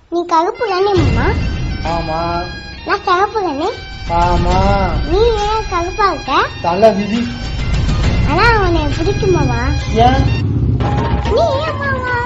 நீ கருப்பு தானே மாமா? ஆமா. நான் கருப்பு தானே? ஆமா. நீ ஏன் கருப்பா இருக்க? தலை விதி. ஆனா உன்னை பிடிக்குமாமா? ஏன்? நீ ஏன் மாமா